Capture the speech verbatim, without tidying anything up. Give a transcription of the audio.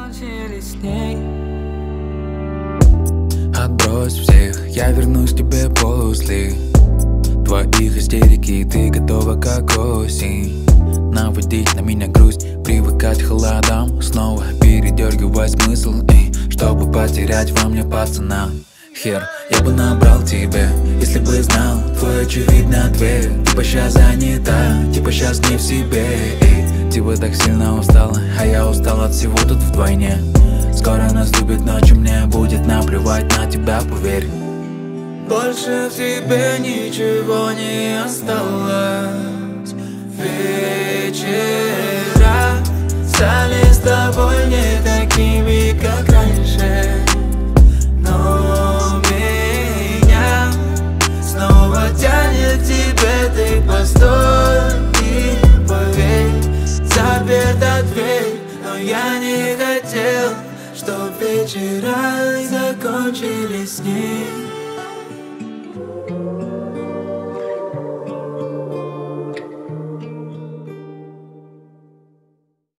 закончились с ней. Отбрось всех, я вернусь к тебе после твоих истерики, ты готова как осень. Наводить на меня грусть, привыкать к холодам, снова передергивать смысл, эй, чтобы потерять во мне пацана. Хер, я бы набрал тебя, если бы знал твой очевидный ответ. Типа щас занята, типа щас не в себе, эй. Типа так сильно устала, а я устал от всего тут вдвойне. Скоро наступит ночь, и мне будет наплевать на тебя, поверь. Больше в тебе ничего не осталось. Вечера стали с тобой не такими, как раньше. Но меня снова тянет к тебе, ты постой и поверь. Заперта дверь, но я не хотел, чтоб вечера закончились с ней.